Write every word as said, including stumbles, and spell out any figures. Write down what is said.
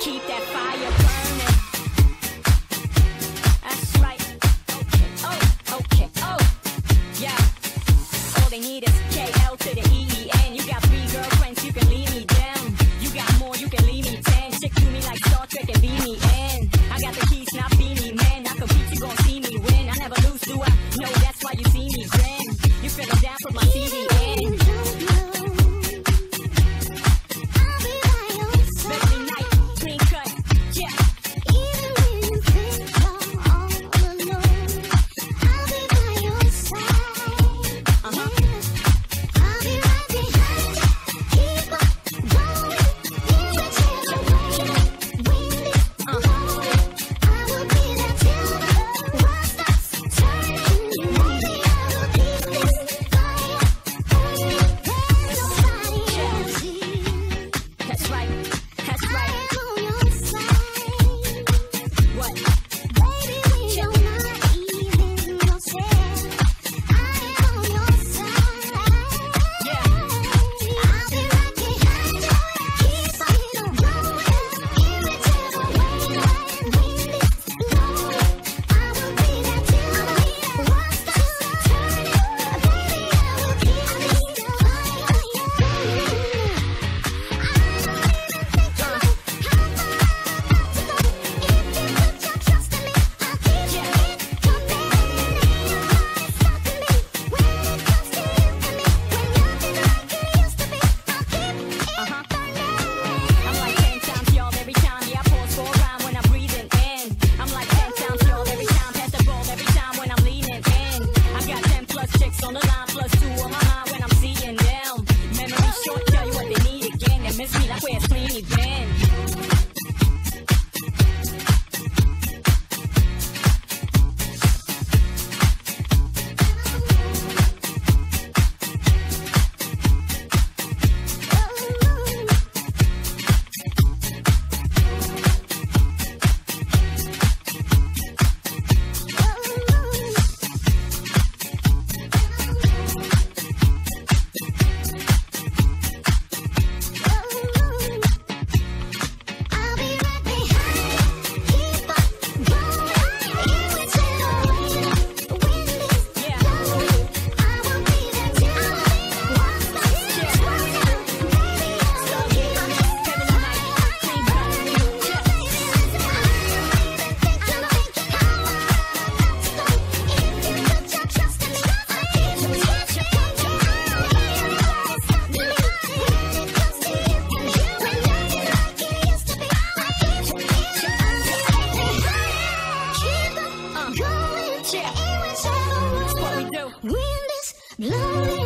keep that fire burning. That's right. Okay, oh, okay, oh, yeah. All they need is K L to the E E N. You got three girlfriends, you can leave me down. You got more, you can leave me ten. Chick to me like Star Trek and beam me in. I got the keys, not beanie man. I compete, you gon' see me win. I never lose, do I? No, that's why you see me grin. You feeling down, put my T V in. Wind is blowing.